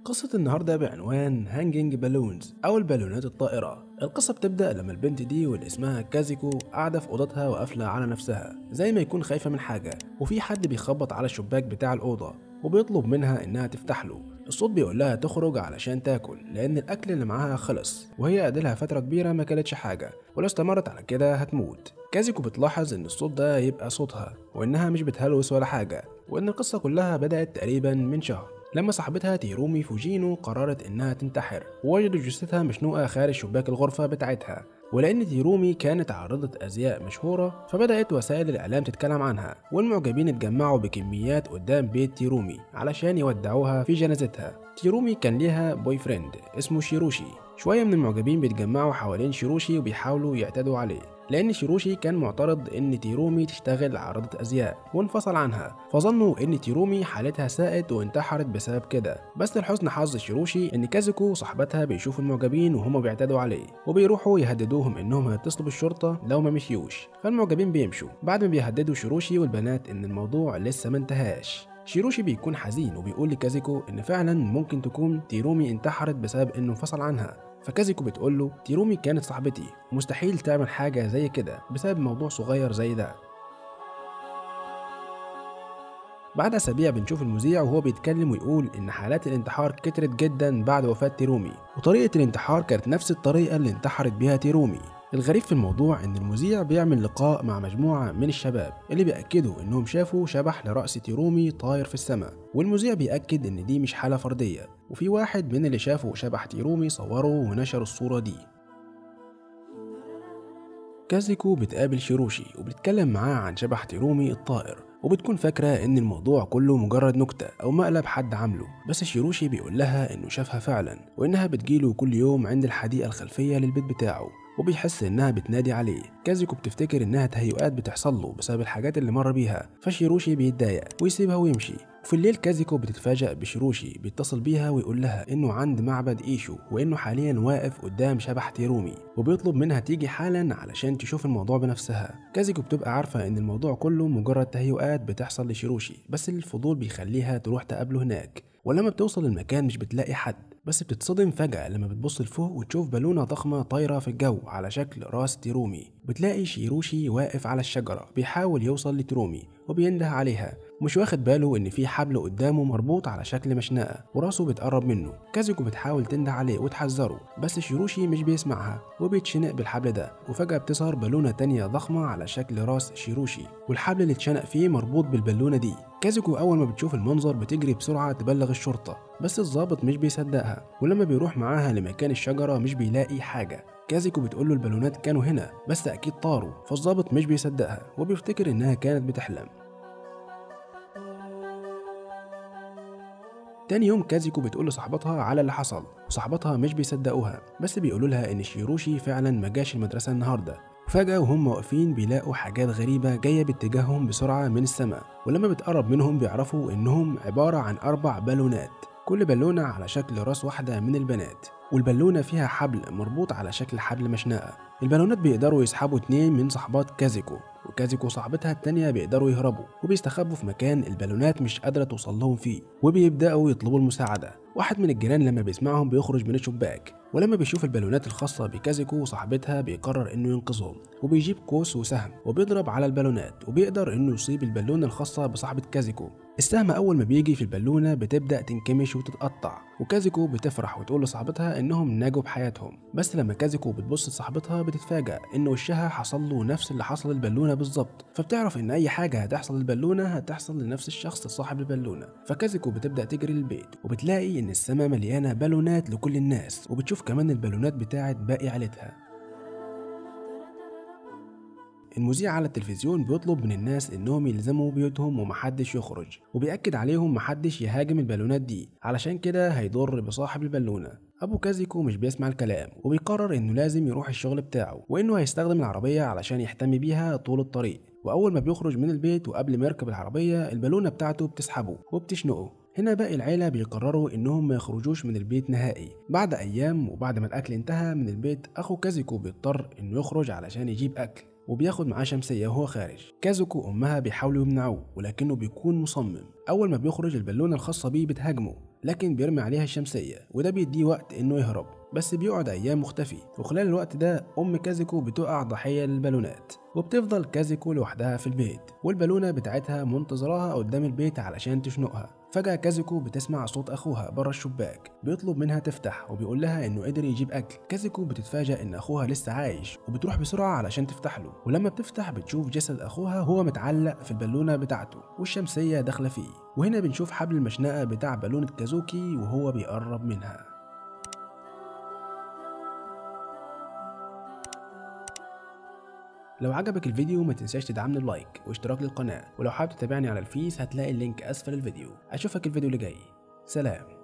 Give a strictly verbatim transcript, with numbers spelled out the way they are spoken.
قصة النهاردة بعنوان هانجينج بالونز أو البالونات الطائرة. القصة بتبدأ لما البنت دي واللي اسمها كازيكو قاعدة في أوضتها وقافلة على نفسها زي ما يكون خايفة من حاجة، وفي حد بيخبط على الشباك بتاع الأوضة وبيطلب منها إنها تفتح له. الصوت بيقول لها تخرج علشان تاكل لأن الأكل اللي معاها خلص، وهي قادلها فترة كبيرة ما كلتش حاجة ولو استمرت على كده هتموت. كازيكو بتلاحظ إن الصوت ده يبقى صوتها وإنها مش بتهلوس ولا حاجة، وإن القصة كلها بدأت تقريبا من شهر لما صاحبتها تيرومي فوجينو قررت إنها تنتحر، ووجدوا جثتها مشنوقة خارج شباك الغرفة بتاعتها. ولأن تيرومي كانت عارضة أزياء مشهورة فبدأت وسائل الإعلام تتكلم عنها، والمعجبين اتجمعوا بكميات قدام بيت تيرومي علشان يودعوها في جنازتها. تيرومي كان ليها بوي فريند اسمه شيروشي. شوية من المعجبين بيتجمعوا حوالين شيروشي وبيحاولوا يعتدوا عليه، لأن شيروشي كان معترض إن تيرومي تشتغل عارضة أزياء وانفصل عنها، فظنوا إن تيرومي حالتها ساءت وانتحرت بسبب كده. بس لحسن حظ شيروشي إن كازيكو صاحبتها بيشوفوا المعجبين وهما بيعتدوا عليه وبيروحوا يهددوهم إنهم هيتصلوا بالشرطة لو ما مشيوش، فالمعجبين بيمشوا بعد ما بيهددوا شيروشي والبنات إن الموضوع لسه ما انتهاش. شيروشي بيكون حزين وبيقول لكازيكو إن فعلا ممكن تكون تيرومي انتحرت بسبب إنه انفصل عنها، فكازيكو بتقول له تيرومي كانت صاحبتي، مستحيل تعمل حاجة زي كده بسبب موضوع صغير زي ده. بعد أسابيع بنشوف المذيع وهو بيتكلم ويقول إن حالات الانتحار كترت جدا بعد وفاة تيرومي، وطريقة الانتحار كانت نفس الطريقة اللي انتحرت بيها تيرومي. الغريب في الموضوع إن المذيع بيعمل لقاء مع مجموعة من الشباب اللي بيأكدوا إنهم شافوا شبح لرأس تيرومي طاير في السماء، والمذيع بيأكد إن دي مش حالة فردية، وفي واحد من اللي شافوا شبح تيرومي صوروا ونشروا الصورة دي. كازيكو بتقابل شيروشي وبتتكلم معاه عن شبح تيرومي الطائر، وبتكون فاكرة إن الموضوع كله مجرد نكتة أو مقلب حد عامله، بس شيروشي بيقول لها إنه شافها فعلا وإنها بتجيله كل يوم عند الحديقة الخلفية للبيت بتاعه وبيحس إنها بتنادي عليه. كازيكو بتفتكر إنها تهيؤات بتحصل له بسبب الحاجات اللي مر بيها، فشيروشي بيتضايق ويسيبها ويمشي. وفي الليل كازيكو بتتفاجأ بشيروشي بيتصل بيها ويقول لها إنه عند معبد إيشو وإنه حاليا واقف قدام شبح تيرومي وبيطلب منها تيجي حالا علشان تشوف الموضوع بنفسها. كازيكو بتبقى عارفة إن الموضوع كله مجرد تهيؤات بتحصل لشيروشي، بس الفضول بيخليها تروح تقابله هناك. ولما بتوصل المكان مش بتلاقي حد، بس بتتصدم فجأة لما بتبص لفوق وتشوف بالونة ضخمة طايرة في الجو على شكل راس تيرومي. بتلاقي شيروشي واقف على الشجرة بيحاول يوصل لتيرومي وبينده عليها، مش واخد باله ان في حبل قدامه مربوط على شكل مشنقة وراسه بتقرب منه. كازيكو بتحاول تنده عليه وتحذره، بس شيروشي مش بيسمعها وبيتشنق بالحبل ده، وفجأة بتظهر بالونة تانية ضخمة على شكل راس شيروشي والحبل اللي اتشنق فيه مربوط بالبالونة دي. كازيكو اول ما بتشوف المنظر بتجري بسرعة تبلغ الشرطة، بس الضابط مش بيصدقها، ولما بيروح معاها لمكان الشجرة مش بيلاقي حاجة. كازيكو بتقول له البالونات كانوا هنا بس اكيد طاروا، فالضابط مش بيصدقها وبيفتكر انها كانت بتحلم. تاني يوم كازيكو بتقول لصاحبتها على اللي حصل، وصاحبتها مش بيصدقوها بس بيقولوا لها ان شيروشي فعلا ما جاش المدرسة النهارده. فجأة وهم واقفين بيلاقوا حاجات غريبة جاية باتجاههم بسرعة من السماء، ولما بتقرب منهم بيعرفوا انهم عبارة عن اربع بالونات، كل بالونة على شكل راس واحدة من البنات، والبالونة فيها حبل مربوط على شكل حبل مشنقة. البالونات بيقدروا يسحبوا اتنين من صحبات كازيكو، وكازيكو صاحبتها التانية بيقدروا يهربوا وبيستخبوا في مكان البالونات مش قادرة توصل لهم فيه، وبيبدأوا يطلبوا المساعدة. واحد من الجيران لما بيسمعهم بيخرج من الشباك، ولما بيشوف البالونات الخاصة بكازيكو وصاحبتها بيقرر انه ينقذهم، وبيجيب قوس وسهم وبيضرب على البالونات وبيقدر انه يصيب البالونة الخاصة بصاحبة كازيكو. السهم اول ما بيجي في البالونة بتبدأ تنكمش وتتقطع، وكازيكو بتفرح وتقول لصاحبتها انهم نجوا بحياتهم. بس لما كازيكو بتبص لصاحبتها بتتفاجأ ان وشها حصل له نفس اللي حصل للبالونة بالظبط، فبتعرف ان اي حاجة هتحصل للبالونة هتحصل لنفس الشخص صاحب البالونة. فكازيكو بتبدأ تجري للبيت وبتلاقي ان السماء مليانة بالونات لكل الناس، وبتشوف كمان البالونات بتاعت باقي عيلتها. المذيع على التلفزيون بيطلب من الناس انهم يلزموا بيوتهم ومحدش يخرج، وبيأكد عليهم محدش يهاجم البالونات دي علشان كده هيضر بصاحب البالونة. ابو كازيكو مش بيسمع الكلام وبيقرر انه لازم يروح الشغل بتاعه، وانه هيستخدم العربية علشان يهتم بيها طول الطريق. واول ما بيخرج من البيت وقبل ما يركب العربية البالونة بتاعته بتسحبه وبتشنقه. هنا باقي العيلة بيقرروا انهم ما يخرجوش من البيت نهائي. بعد ايام وبعد ما الاكل انتهى من البيت، اخو كازيكو بيضطر انه يخرج علشان يجيب اكل، وبياخد معاه شمسية وهو خارج. كازوكو وأمها بيحاولوا يمنعوه ولكنه بيكون مصمم. أول ما بيخرج البالونة الخاصة بيه بتهاجمه، لكن بيرمي عليها الشمسية وده بيديه وقت إنه يهرب، بس بيقعد أيام مختفي. وخلال الوقت ده أم كازيكو بتقع ضحية للبالونات، وبتفضل كازيكو لوحدها في البيت والبالونة بتاعتها منتظراها قدام البيت علشان تشنقها. فجأة كازيكو بتسمع صوت أخوها بره الشباك بيطلب منها تفتح وبيقول لها إنه قدر يجيب أكل. كازيكو بتتفاجأ إن أخوها لسه عايش وبتروح بسرعة علشان تفتح له، ولما بتفتح بتشوف جسد أخوها هو متعلق في البالونة بتاعته والشمسية داخلة فيه. وهنا بنشوف حبل المشنقة بتاع بالونة كازوكي وهو بيقرب منها. لو عجبك الفيديو ما تنساش تدعمني بلايك واشتراك للقناة، ولو حابب تتابعني على الفيس هتلاقي اللينك أسفل الفيديو. أشوفك الفيديو اللي جاي، سلام.